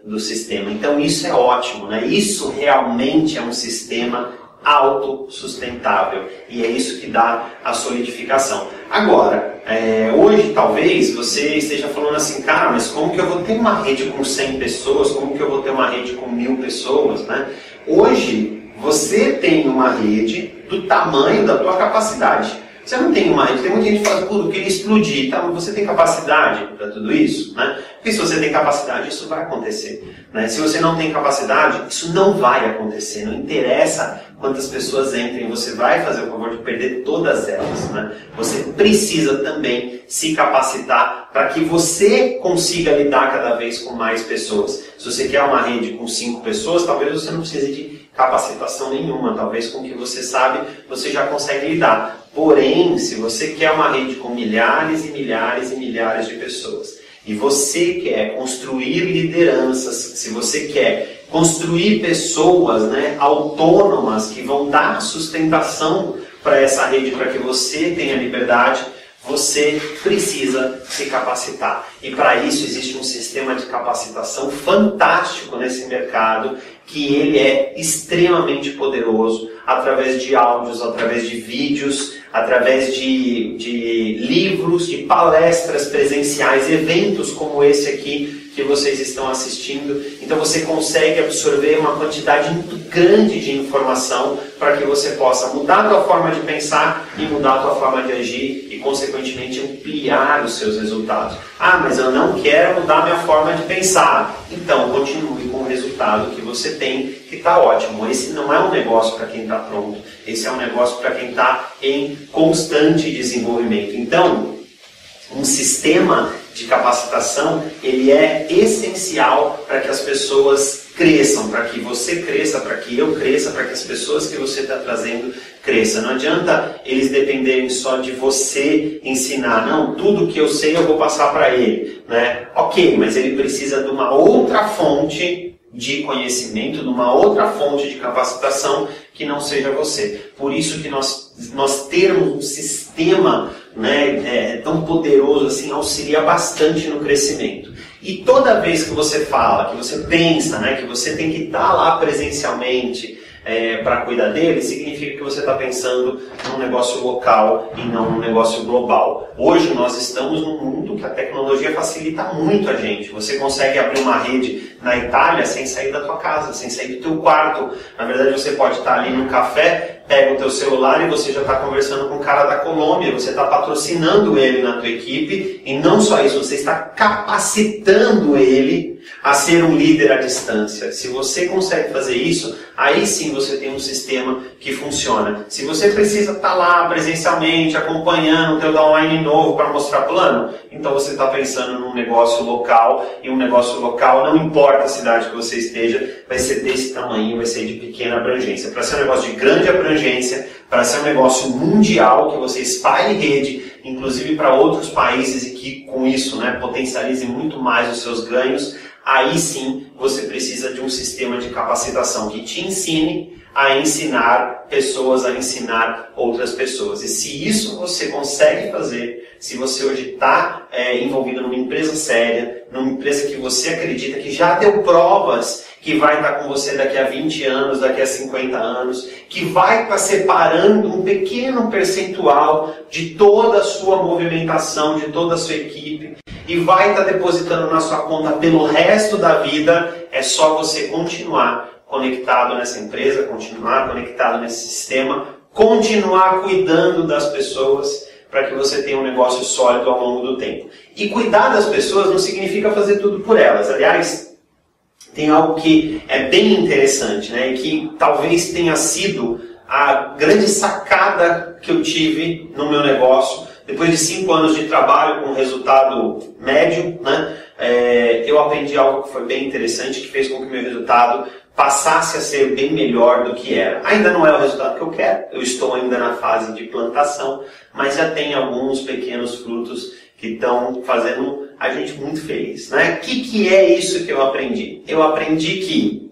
do sistema. Então isso é ótimo, né? Isso realmente é um sistema autossustentável e é isso que dá a solidificação. Agora, é, hoje talvez você esteja falando assim, cara, mas como que eu vou ter uma rede com cem pessoas, como que eu vou ter uma rede com mil pessoas, né? Hoje você tem uma rede do tamanho da tua capacidade. Você não tem uma rede, tem muita gente que fala, pô, eu queria explodir, tá? Mas você tem capacidade para tudo isso, né? Porque se você tem capacidade, isso vai acontecer, né? Se você não tem capacidade, isso não vai acontecer. Não interessa quantas pessoas entrem, você vai fazer o favor de perder todas elas, né? Você precisa também se capacitar para que você consiga lidar cada vez com mais pessoas. Se você quer uma rede com cinco pessoas, talvez você não precise de capacitação nenhuma, talvez com o que você sabe, você já consegue lidar. Porém, se você quer uma rede com milhares e milhares e milhares de pessoas, e você quer construir lideranças, se você quer construir pessoas, né, autônomas que vão dar sustentação para essa rede, para que você tenha liberdade, você precisa se capacitar. E para isso existe um sistema de capacitação fantástico nesse mercado, que ele é extremamente poderoso, através de áudios, através de vídeos, através de, de livros, de palestras presenciais, eventos como esse aqui que vocês estão assistindo. Então você consegue absorver uma quantidade muito grande de informação para que você possa mudar a tua forma de pensar e mudar a tua forma de agir e, consequentemente, ampliar os seus resultados. Ah, mas eu não quero mudar a minha forma de pensar. Então, continue com o resultado que você tem, que está ótimo. Esse não é um negócio para quem está pronto. Esse é um negócio para quem está em constante desenvolvimento. Então, um sistema de capacitação, ele é essencial para que as pessoas cresçam, para que você cresça, para que eu cresça, para que as pessoas que você está trazendo cresçam. Não adianta eles dependerem só de você ensinar. Não, tudo que eu sei eu vou passar para ele, né? Ok, mas ele precisa de uma outra fonte de conhecimento, de uma outra fonte de capacitação que não seja você. Por isso que nós, nós termos um sistema, né, é, tão poderoso assim, auxilia bastante no crescimento. E toda vez que você fala, que você pensa, né, que você tem que estar lá presencialmente é, para cuidar dele, significa que você está pensando num negócio local e não num negócio global. Hoje nós estamos num mundo que a tecnologia facilita muito a gente. Você consegue abrir uma rede na Itália sem sair da tua casa, sem sair do teu quarto. Na verdade você pode estar ali num café, pega o teu celular e você já está conversando com o cara da Colômbia, você está patrocinando ele na tua equipe, e não só isso, você está capacitando ele a ser um líder à distância. Se você consegue fazer isso, aí sim você tem um sistema que funciona. Se você precisa estar lá presencialmente, acompanhando o teu downline novo para mostrar plano, então você está pensando num negócio local, e um negócio local, não importa a cidade que você esteja, vai ser desse tamanho, vai ser de pequena abrangência. Para ser um negócio de grande abrangência, para ser um negócio mundial, que você espalhe rede, inclusive para outros países, e que com isso, né, potencialize muito mais os seus ganhos, aí sim você precisa de um sistema de capacitação que te ensine a ensinar pessoas, a ensinar outras pessoas. E se isso você consegue fazer, se você hoje está é, envolvido numa empresa séria, numa empresa que você acredita que já deu provas que vai estar com você daqui a vinte anos, daqui a cinquenta anos, que vai estar separando um pequeno percentual de toda a sua movimentação, de toda a sua equipe, e vai estar depositando na sua conta pelo resto da vida, é só você continuar conectado nessa empresa, continuar conectado nesse sistema, continuar cuidando das pessoas para que você tenha um negócio sólido ao longo do tempo. E cuidar das pessoas não significa fazer tudo por elas. Aliás, tem algo que é bem interessante, né, e que talvez tenha sido a grande sacada que eu tive no meu negócio. Depois de cinco anos de trabalho com resultado médio, né, é, eu aprendi algo que foi bem interessante, que fez com que o meu resultado passasse a ser bem melhor do que era. Ainda não é o resultado que eu quero, eu estou ainda na fase de plantação, mas já tem alguns pequenos frutos que estão fazendo a gente muito feliz, né? O que, que é isso que eu aprendi? Eu aprendi que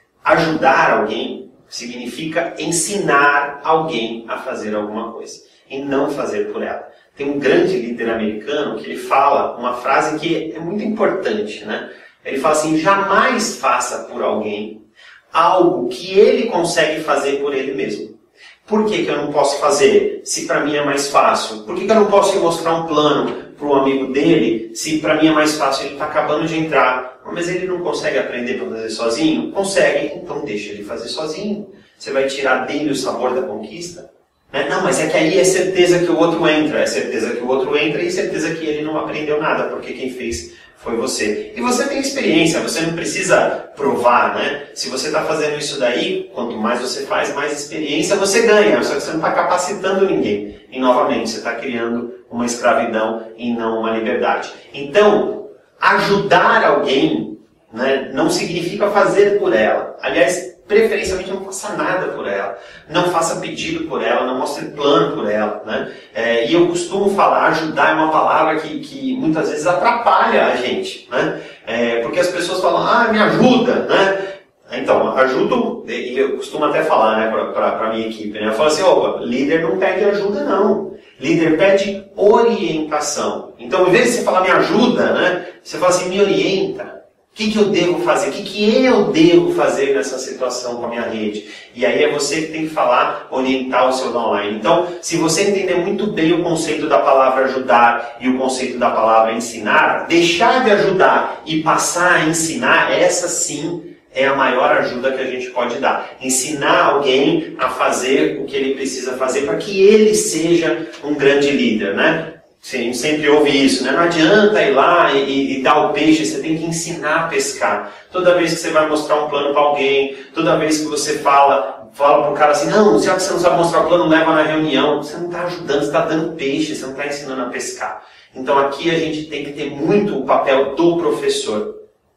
ajudar alguém significa ensinar alguém a fazer alguma coisa, e não fazer por ela. Tem um grande líder americano que ele fala uma frase que é muito importante, né? Ele fala assim, jamais faça por alguém algo que ele consegue fazer por ele mesmo. Por que que eu não posso fazer se para mim é mais fácil? Por que que eu não posso mostrar um plano para um amigo dele se para mim é mais fácil? Ele está acabando de entrar, mas ele não consegue aprender para fazer sozinho? Consegue, então deixa ele fazer sozinho. Você vai tirar dele o sabor da conquista? Né? Não, mas é que aí é certeza que o outro entra, é certeza que o outro entra e certeza que ele não aprendeu nada, porque quem fez foi você. E você tem experiência, você não precisa provar, né? Se você está fazendo isso daí, quanto mais você faz, mais experiência você ganha. Só que você não está capacitando ninguém. E novamente, você está criando uma escravidão e não uma liberdade. Então, ajudar alguém, né, não significa fazer por ela. Aliás, preferencialmente não faça nada por ela, não faça pedido por ela, não mostre plano por ela, né? É, e eu costumo falar, ajudar é uma palavra que, que muitas vezes atrapalha a gente, né? É, porque as pessoas falam, ah, me ajuda, né? Então, ajudo, e eu costumo até falar, né, para a minha equipe, né? Eu falo assim, opa, líder não pede ajuda não, líder pede orientação. Então, em vez de você falar me ajuda, né, você fala assim, me orienta. O que, que eu devo fazer? O que, que eu devo fazer nessa situação com a minha rede? E aí é você que tem que falar, orientar o seu downline. Então, se você entender muito bem o conceito da palavra ajudar e o conceito da palavra ensinar, deixar de ajudar e passar a ensinar, essa sim é a maior ajuda que a gente pode dar. Ensinar alguém a fazer o que ele precisa fazer para que ele seja um grande líder, né? Sim, sempre ouve isso, né? Não adianta ir lá e, e, e dar o peixe, você tem que ensinar a pescar. Toda vez que você vai mostrar um plano para alguém, toda vez que você fala, fala para o cara assim, não, já que você não sabe mostrar o plano, leva na reunião. Você não está ajudando, você está dando peixe, você não está ensinando a pescar. Então aqui a gente tem que ter muito o papel do professor.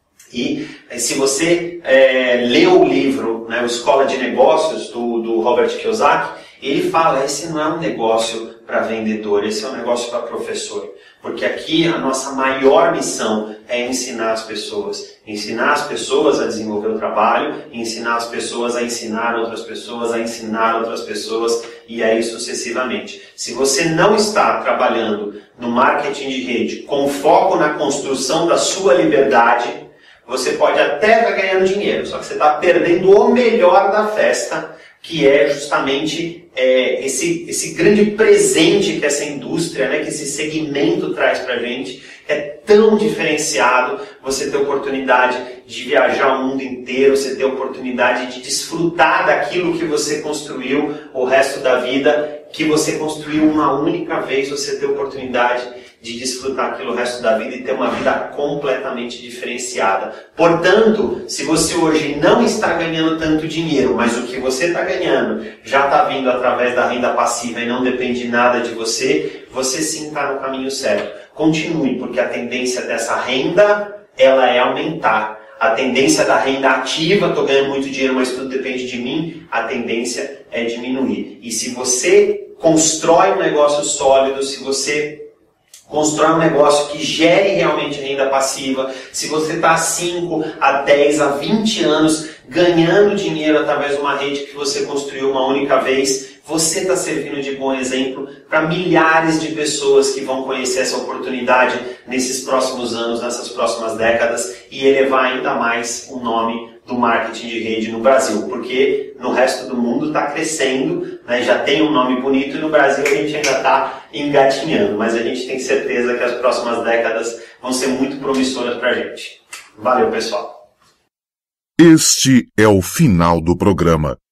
E se você é, leu o livro, né, o Escola de Negócios, do, do Robert Kiyosaki, ele fala, esse não é um negócio para vendedor, esse é um negócio para professor. Porque aqui a nossa maior missão é ensinar as pessoas. Ensinar as pessoas a desenvolver o trabalho, ensinar as pessoas a ensinar outras pessoas, a ensinar outras pessoas, e aí sucessivamente. Se você não está trabalhando no marketing de rede com foco na construção da sua liberdade, você pode até estar ganhando dinheiro, só que você está perdendo o melhor da festa, que é justamente é, esse, esse grande presente que essa indústria, né, que esse segmento traz para a gente, que é tão diferenciado, você ter oportunidade de viajar o mundo inteiro, você ter oportunidade de desfrutar daquilo que você construiu o resto da vida, que você construiu uma única vez, você ter oportunidade de desfrutar aquilo o resto da vida e ter uma vida completamente diferenciada. Portanto, se você hoje não está ganhando tanto dinheiro, mas o que você está ganhando já está vindo através da renda passiva e não depende nada de você, você sim está no caminho certo. Continue, porque a tendência dessa renda, ela é aumentar. A tendência da renda ativa, estou ganhando muito dinheiro, mas tudo depende de mim, a tendência é diminuir. E se você constrói um negócio sólido, se você constrói um negócio que gere realmente renda passiva, se você está há cinco, a dez, a vinte anos ganhando dinheiro através de uma rede que você construiu uma única vez, você está servindo de bom exemplo para milhares de pessoas que vão conhecer essa oportunidade nesses próximos anos, nessas próximas décadas, e elevar ainda mais o nome do marketing de rede no Brasil, porque no resto do mundo está crescendo, né, já tem um nome bonito, e no Brasil a gente ainda está engatinhando, mas a gente tem certeza que as próximas décadas vão ser muito promissoras para a gente. Valeu, pessoal! Este é o final do programa.